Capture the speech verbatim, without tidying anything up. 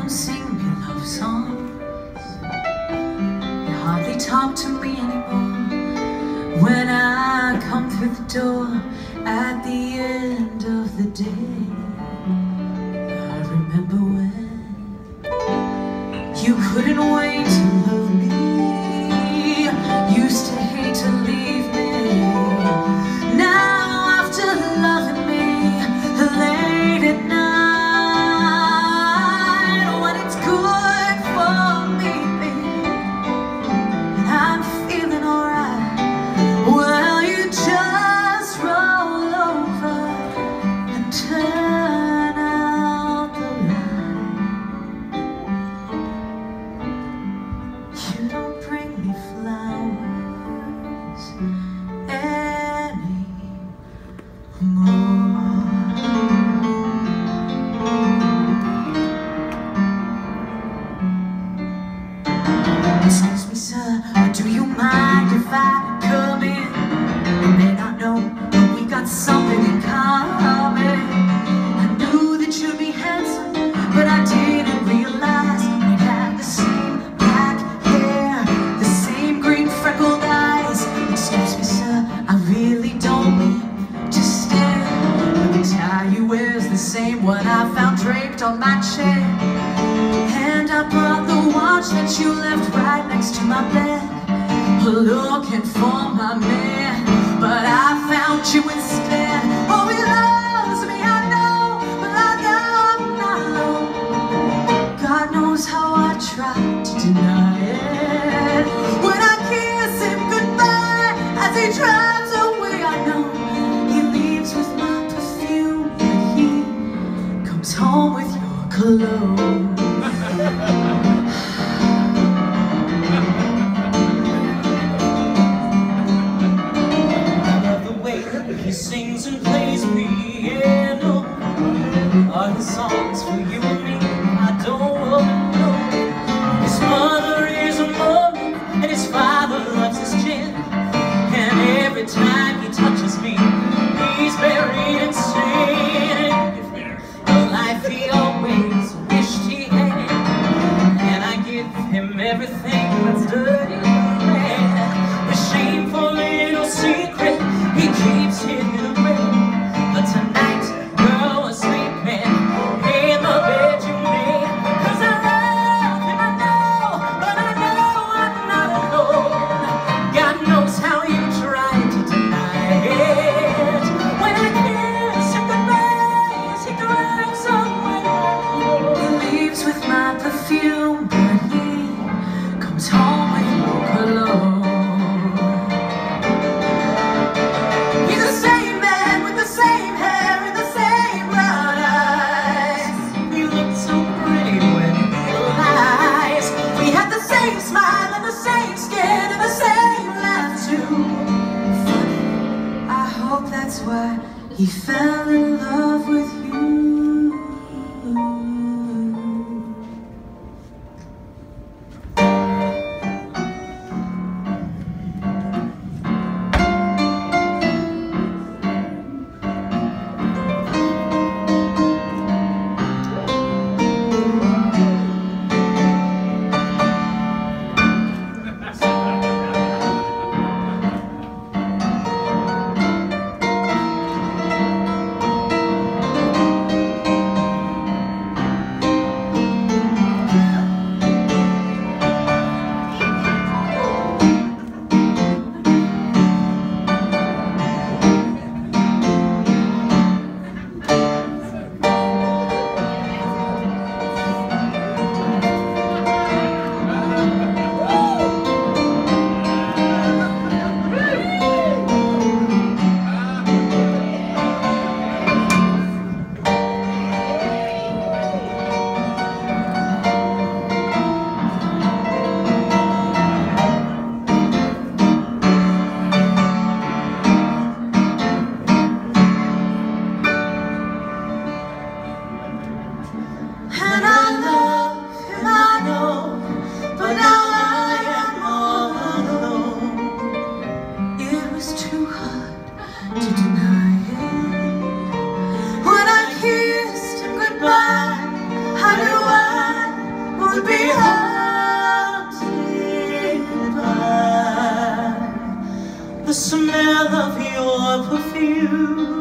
don't sing me love songs. You hardly talk to me anymore. When I come through the door at the end of the day, I remember when you couldn't wait to love me. Used to hate to leave me. Now after loving me late at night, when it's good for me, baby, and I'm feeling alright, well, you just roll over and turn out the light. You don't bring me flowers anymore. Excuse me, sir, but do you mind if I come in? You may not know, but we got something in common. I knew that you'd be handsome, but I didn't realize we'd have the same black hair, the same green freckled eyes. Excuse me, sir, I really don't mean to stare, but the tie you wear's the same one I found draped on my chair. And I brought the watch that you left right next to my bed, looking for my man, but I found you instead. Oh, he loves me, I know, but I know I'm not alone. God knows how I tried to deny it. When I kiss him goodbye as he drives away, I know he leaves with my perfume, but he comes home with your cologne. He sings and plays piano. Are his songs for you and me? I don't know. His mother is a mummy, and his father loves his gin. And every time he touches me, he's very insane. The life he always wished he had, and I give him everything that's dirty and bad. The shameful little secret he keeps hidden away. But tonight, girl, we're sleeping in the bed you made. Cause I love him, I know, but I know I'm not alone. God knows how you tried to deny it. When I kiss him goodbye, he drives away. He leaves with my perfume, but he comes home with your cologne. Smile and the same skin and the same laugh too. Funny, I hope that's why he fell in love with you. I knew I the smell of your perfume.